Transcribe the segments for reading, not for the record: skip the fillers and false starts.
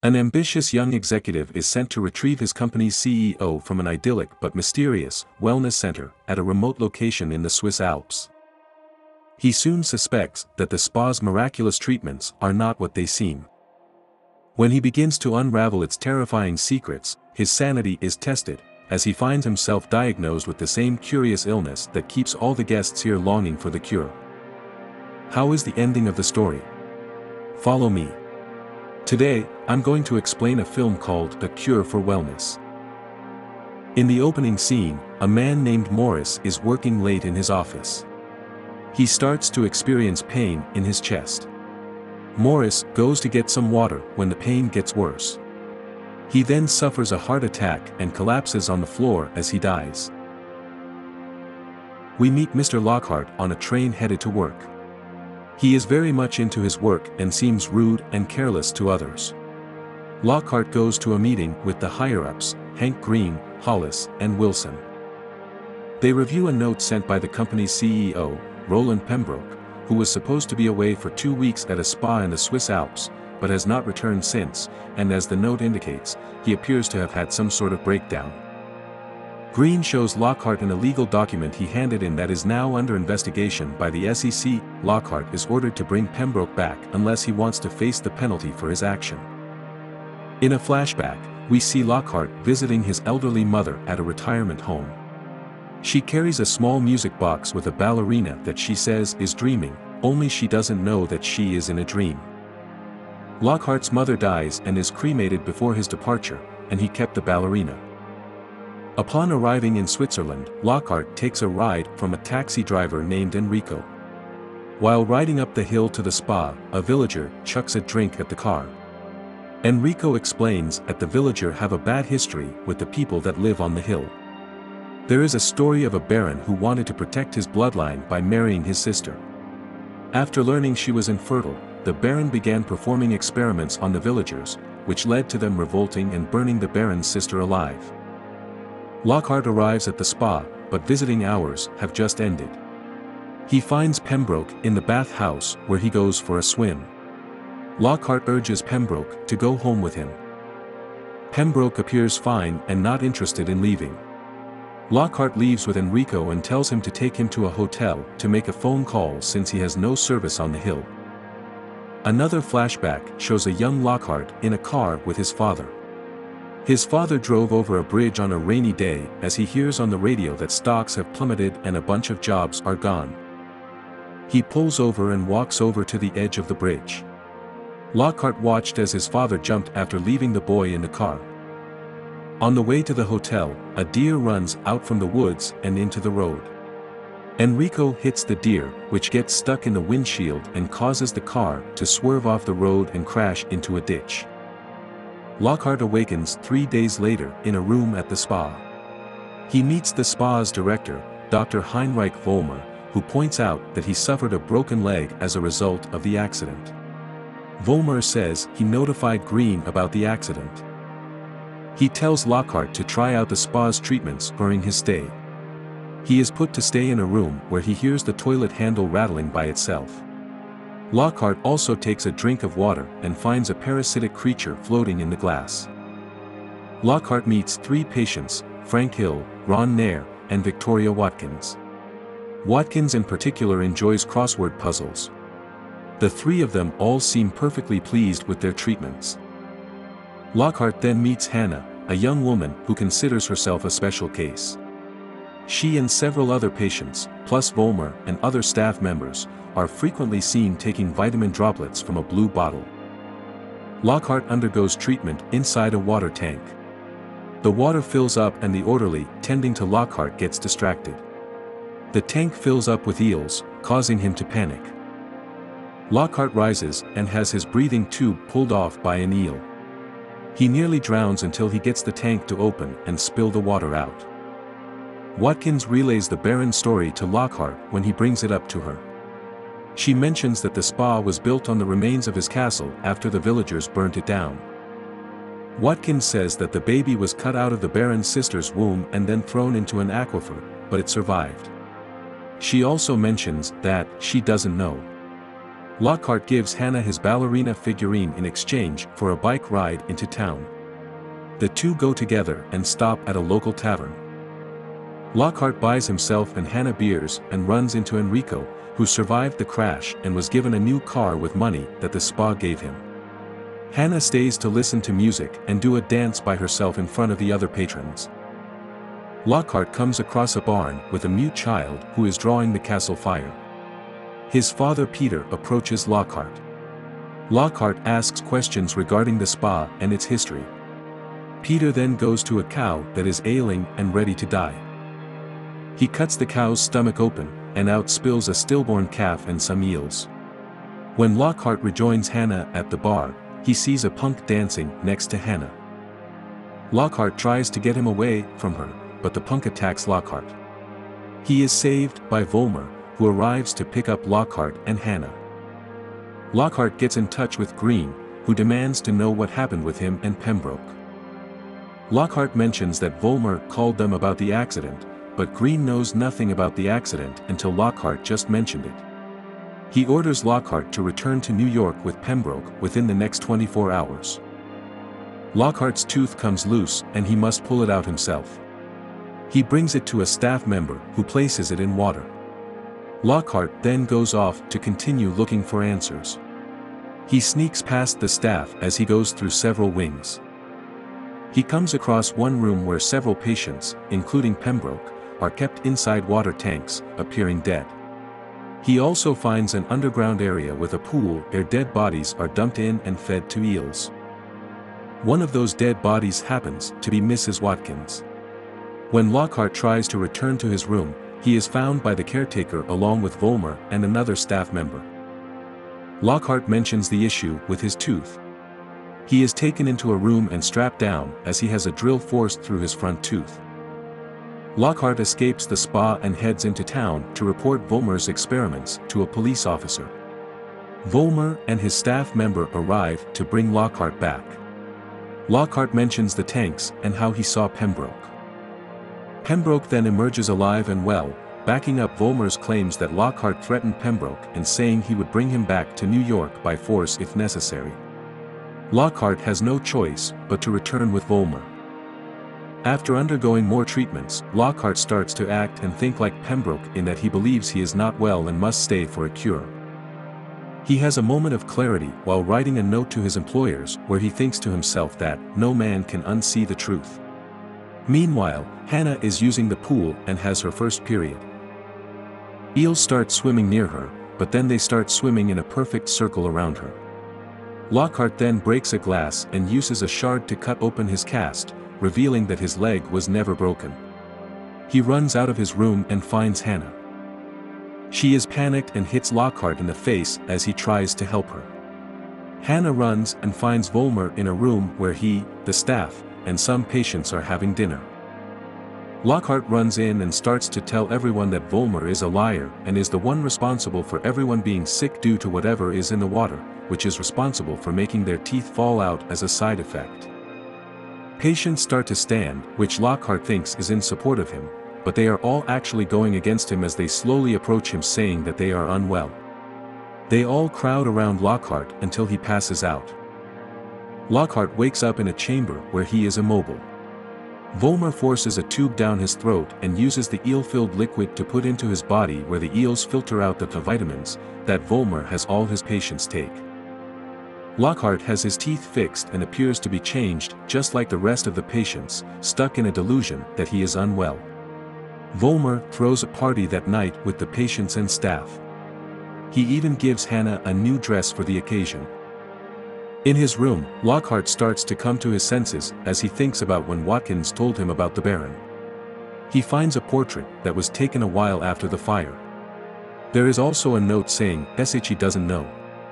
An ambitious young executive is sent to retrieve his company's CEO from an idyllic but mysterious wellness center at a remote location in the Swiss Alps. He soon suspects that the spa's miraculous treatments are not what they seem. When he begins to unravel its terrifying secrets, his sanity is tested, as he finds himself diagnosed with the same curious illness that keeps all the guests here longing for the cure. How is the ending of the story? Follow me. Today, I'm going to explain a film called The Cure for Wellness. In the opening scene, a man named Morris is working late in his office. He starts to experience pain in his chest. Morris goes to get some water when the pain gets worse. He then suffers a heart attack and collapses on the floor as he dies. We meet Mr. Lockhart on a train headed to work. He is very much into his work and seems rude and careless to others. Lockhart goes to a meeting with the higher-ups, Hank Green, Hollis, and Wilson. They review a note sent by the company's CEO, Roland Pembroke, who was supposed to be away for 2 weeks at a spa in the Swiss Alps, but has not returned since, and as the note indicates, he appears to have had some sort of breakdown. Green shows Lockhart an illegal document he handed in that is now under investigation by the SEC. Lockhart is ordered to bring Pembroke back unless he wants to face the penalty for his action. In a flashback, we see Lockhart visiting his elderly mother at a retirement home. She carries a small music box with a ballerina that she says is dreaming, only she doesn't know that she is in a dream. Lockhart's mother dies and is cremated before his departure, and he kept the ballerina. Upon arriving in Switzerland, Lockhart takes a ride from a taxi driver named Enrico. While riding up the hill to the spa, a villager chucks a drink at the car. Enrico explains that the villager have a bad history with the people that live on the hill. There is a story of a baron who wanted to protect his bloodline by marrying his sister. After learning she was infertile, the baron began performing experiments on the villagers, which led to them revolting and burning the baron's sister alive. Lockhart arrives at the spa, but visiting hours have just ended. He finds Pembroke in the bath house where he goes for a swim. Lockhart urges Pembroke to go home with him. Pembroke appears fine and not interested in leaving. Lockhart leaves with Enrico and tells him to take him to a hotel to make a phone call since he has no service on the hill. Another flashback shows a young Lockhart in a car with his father. His father drove over a bridge on a rainy day as he hears on the radio that stocks have plummeted and a bunch of jobs are gone. He pulls over and walks over to the edge of the bridge. Lockhart watched as his father jumped after leaving the boy in the car. On the way to the hotel, a deer runs out from the woods and into the road. Enrico hits the deer, which gets stuck in the windshield and causes the car to swerve off the road and crash into a ditch. Lockhart awakens 3 days later in a room at the spa. He meets the spa's director, Dr. Heinrich Vollmer, who points out that he suffered a broken leg as a result of the accident. Vollmer says he notified Green about the accident. He tells Lockhart to try out the spa's treatments during his stay. He is put to stay in a room where he hears the toilet handle rattling by itself. Lockhart also takes a drink of water and finds a parasitic creature floating in the glass. Lockhart meets 3 patients, Frank Hill, Ron Nair, and Victoria Watkins. Watkins in particular enjoys crossword puzzles. The 3 of them all seem perfectly pleased with their treatments. Lockhart then meets Hannah, a young woman who considers herself a special case. She and several other patients, plus Vollmer and other staff members, are frequently seen taking vitamin droplets from a blue bottle. Lockhart undergoes treatment inside a water tank. The water fills up and the orderly tending to Lockhart gets distracted. The tank fills up with eels, causing him to panic. Lockhart rises and has his breathing tube pulled off by an eel. He nearly drowns until he gets the tank to open and spill the water out. Watkins relays the Baron's story to Lockhart when he brings it up to her. She mentions that the spa was built on the remains of his castle after the villagers burnt it down. Watkins says that the baby was cut out of the Baron's sister's womb and then thrown into an aquifer, but it survived. She also mentions that she doesn't know. Lockhart gives Hannah his ballerina figurine in exchange for a bike ride into town. The two go together and stop at a local tavern. Lockhart buys himself and Hannah beers and runs into Enrico, who survived the crash and was given a new car with money that the spa gave him. Hannah stays to listen to music and do a dance by herself in front of the other patrons. Lockhart comes across a barn with a mute child who is drawing the castle fire. His father Peter approaches Lockhart. Lockhart asks questions regarding the spa and its history. Peter then goes to a cow that is ailing and ready to die. He cuts the cow's stomach open, and out spills a stillborn calf and some eels. When Lockhart rejoins Hannah at the bar, he sees a punk dancing next to Hannah. Lockhart tries to get him away from her, but the punk attacks Lockhart. He is saved by Volmer, who arrives to pick up Lockhart and Hannah. Lockhart gets in touch with Green, who demands to know what happened with him and Pembroke. Lockhart mentions that Volmer called them about the accident, but Green knows nothing about the accident until Lockhart just mentioned it. He orders Lockhart to return to New York with Pembroke within the next 24 hours. Lockhart's tooth comes loose and he must pull it out himself. He brings it to a staff member who places it in water. Lockhart then goes off to continue looking for answers. He sneaks past the staff as he goes through several wings. He comes across one room where several patients, including Pembroke, are kept inside water tanks, appearing dead. He also finds an underground area with a pool where dead bodies are dumped in and fed to eels. One of those dead bodies happens to be Mrs. Watkins. When Lockhart tries to return to his room, he is found by the caretaker along with Volmer and another staff member. Lockhart mentions the issue with his tooth. He is taken into a room and strapped down as he has a drill forced through his front tooth. Lockhart escapes the spa and heads into town to report Volmer's experiments to a police officer. Volmer and his staff member arrive to bring Lockhart back. Lockhart mentions the tanks and how he saw Pembroke. Pembroke then emerges alive and well, backing up Volmer's claims that Lockhart threatened Pembroke and saying he would bring him back to New York by force if necessary. Lockhart has no choice but to return with Volmer. After undergoing more treatments, Lockhart starts to act and think like Pembroke in that he believes he is not well and must stay for a cure. He has a moment of clarity while writing a note to his employers where he thinks to himself that no man can unsee the truth. Meanwhile, Hannah is using the pool and has her first period. Eels start swimming near her, but then they start swimming in a perfect circle around her. Lockhart then breaks a glass and uses a shard to cut open his cast, revealing that his leg was never broken. He runs out of his room and finds Hannah. She is panicked and hits Lockhart in the face as he tries to help her. Hannah runs and finds Volmer in a room where he, the staff, and some patients are having dinner. Lockhart runs in and starts to tell everyone that Volmer is a liar and is the one responsible for everyone being sick due to whatever is in the water, which is responsible for making their teeth fall out as a side effect. Patients start to stand, which Lockhart thinks is in support of him, but they are all actually going against him as they slowly approach him saying that they are unwell. They all crowd around Lockhart until he passes out. Lockhart wakes up in a chamber where he is immobile. Volmer forces a tube down his throat and uses the eel-filled liquid to put into his body where the eels filter out the vitamins that Volmer has all his patients take. Lockhart has his teeth fixed and appears to be changed just like the rest of the patients, stuck in a delusion that he is unwell. Volmer throws a party that night with the patients and staff. He even gives Hannah a new dress for the occasion. In his room, Lockhart starts to come to his senses as he thinks about when Watkins told him about the Baron. He finds a portrait that was taken a while after the fire. There is also a note saying, "He doesn't know."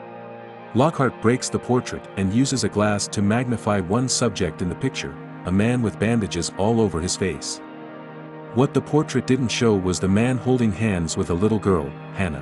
Lockhart breaks the portrait and uses a glass to magnify one subject in the picture, a man with bandages all over his face. What the portrait didn't show was the man holding hands with a little girl, Hannah.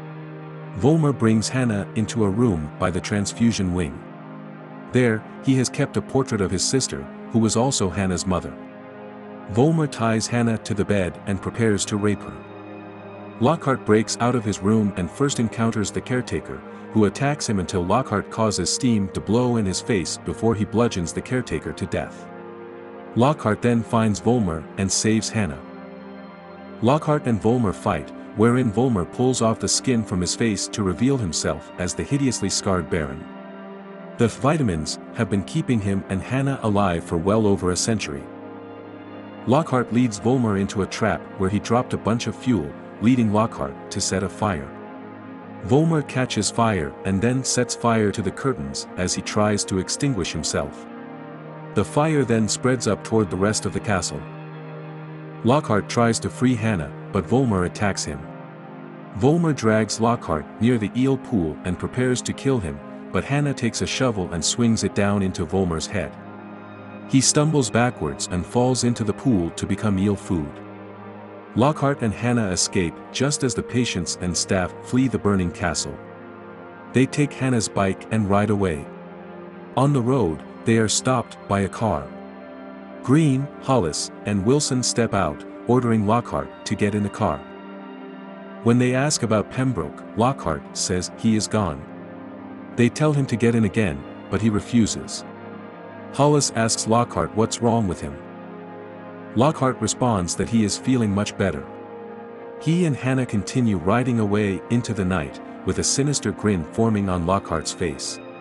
Volmer brings Hannah into a room by the transfusion wing. There, he has kept a portrait of his sister, who was also Hannah's mother. Volmer ties Hannah to the bed and prepares to rape her. Lockhart breaks out of his room and first encounters the caretaker, who attacks him until Lockhart causes steam to blow in his face before he bludgeons the caretaker to death. Lockhart then finds Volmer and saves Hannah. Lockhart and Volmer fight, wherein Volmer pulls off the skin from his face to reveal himself as the hideously scarred Baron. The vitamins have been keeping him and Hannah alive for well over a century. Lockhart leads Volmer into a trap where he dropped a bunch of fuel, leading Lockhart to set a fire. Volmer catches fire and then sets fire to the curtains as he tries to extinguish himself. The fire then spreads up toward the rest of the castle. Lockhart tries to free Hannah, but Volmer attacks him. Volmer drags Lockhart near the eel pool and prepares to kill him, but Hannah takes a shovel and swings it down into Volmer's head. He stumbles backwards and falls into the pool to become eel food. Lockhart and Hannah escape just as the patients and staff flee the burning castle. They take Hannah's bike and ride away. On the road, they are stopped by a car. Green, Hollis, and Wilson step out, ordering Lockhart to get in the car. When they ask about Pembroke, Lockhart says he is gone. They tell him to get in again, but he refuses. Hollis asks Lockhart what's wrong with him. Lockhart responds that he is feeling much better. He and Hannah continue riding away into the night, with a sinister grin forming on Lockhart's face.